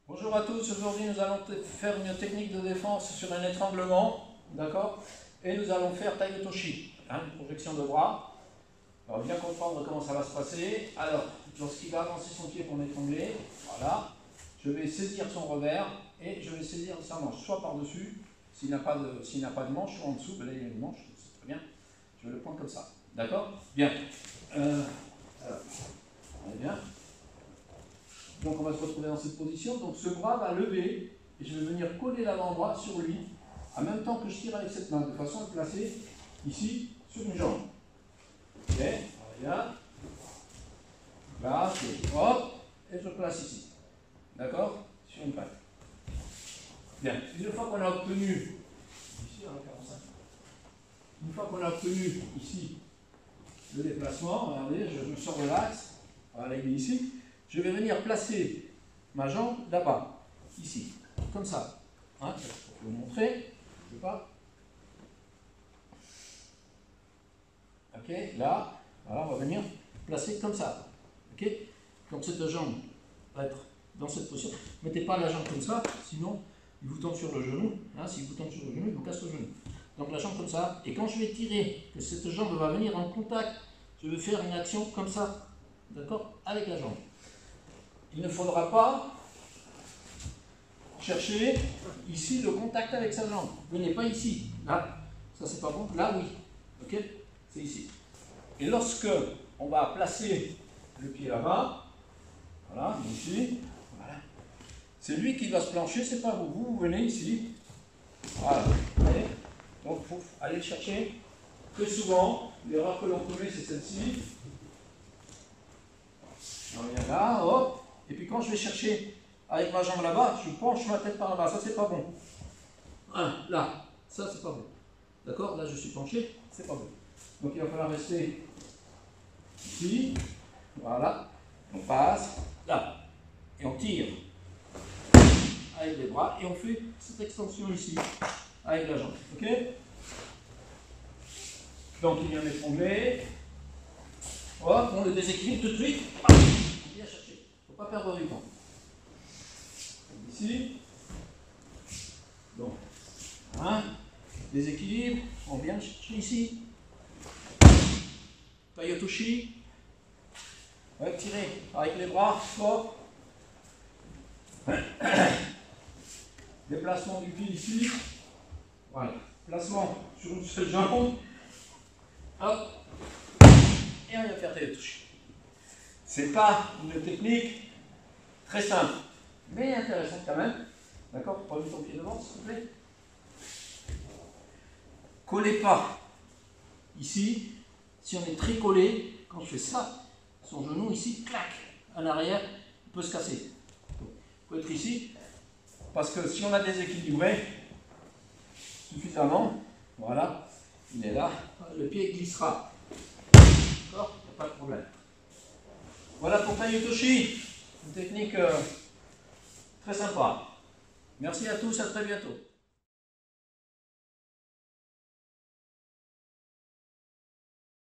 Bonjour à tous, aujourd'hui nous allons faire une technique de défense sur un étranglement, d'accord? Et nous allons faire Taiotoshi, une projection de bras. Alors bien comprendre comment ça va se passer. Alors, lorsqu'il va avancer son pied pour m'étrangler, voilà, je vais saisir son revers et je vais saisir sa manche, soit par-dessus, s'il n'a pas de manche, soit en dessous, ben là il y a une manche, c'est très bien, je vais le prendre comme ça, d'accord? Bien. Alors, on est bien. Donc on va se retrouver dans cette position, donc ce bras va lever, et je vais venir coller l'avant-bras sur lui, en même temps que je tire avec cette main, de façon à le placer ici, sur une jambe. Ok, regarde, là, hop, et je place ici, d'accord, sur une patte. Bien, une fois qu'on a obtenu, ici, une fois qu'on a obtenu ici le déplacement, regardez, je me sors de l'axe, voilà, il est ici. Je vais venir placer ma jambe là-bas, ici, comme ça. Hein, je vais vous montrer. Je ne sais pas. Ok, là, voilà, on va venir placer comme ça. Ok, donc cette jambe va être dans cette position. Ne mettez pas la jambe comme ça, sinon il vous tombe sur le genou. Hein, s'il vous tombe sur le genou, il vous casse le genou. Donc la jambe comme ça. Et quand je vais tirer, que cette jambe va venir en contact, je vais faire une action comme ça, d'accord, avec la jambe. Il ne faudra pas chercher ici le contact avec sa jambe. Venez pas ici. Là, ça c'est pas bon. Là, oui. Ok? C'est ici. Et lorsque on va placer le pied là-bas, voilà, ici, voilà. C'est lui qui va se plancher, c'est pas vous. Vous venez ici. Voilà. Allez. Donc, il faut aller le chercher. Très souvent, l'erreur que l'on commet, c'est celle-ci. On vient là, hop. Et puis quand je vais chercher avec ma jambe là-bas, je penche ma tête par là-bas. Ça, c'est pas bon. Là, ça, c'est pas bon. D'accord? Là, je suis penché, c'est pas bon. Donc, il va falloir rester ici. Voilà. On passe là. Et on tire avec les bras. Et on fait cette extension ici avec la jambe. Ok? Donc, il vient m'étrangler. Hop, on le déséquilibre tout de suite. Bien chercher. Il ne faut pas perdre du temps. Ici. Donc, hein, déséquilibre, on vient chercher ici. Taiotoshi. Ouais, tirer avec les bras fort. Déplacement du pied ici. Voilà. Placement sur une seule jambe. Hop. Et on vient faire Taiotoshi. C'est pas une technique très simple, mais intéressante quand même. D'accord? Prenez ton pied devant, s'il vous plaît. Collez pas ici. Si on est très collé, quand je fais ça, son genou ici, clac, en arrière, il peut se casser. Il faut être ici, parce que si on a déséquilibré suffisamment, voilà, il est là, le pied glissera. D'accord? Il n'y a pas de problème. Voilà pour Taiotoshi, une technique très sympa. Merci à tous, à très bientôt.